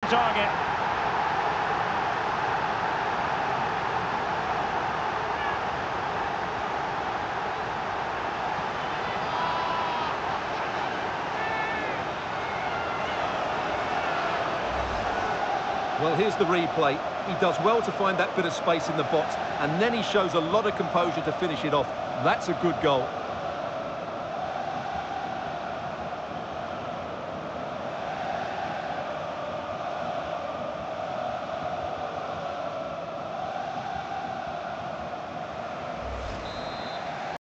target. Well, here's the replay. He does well to find that bit of space in the box, and then he shows a lot of composure to finish it off. That's a good goal.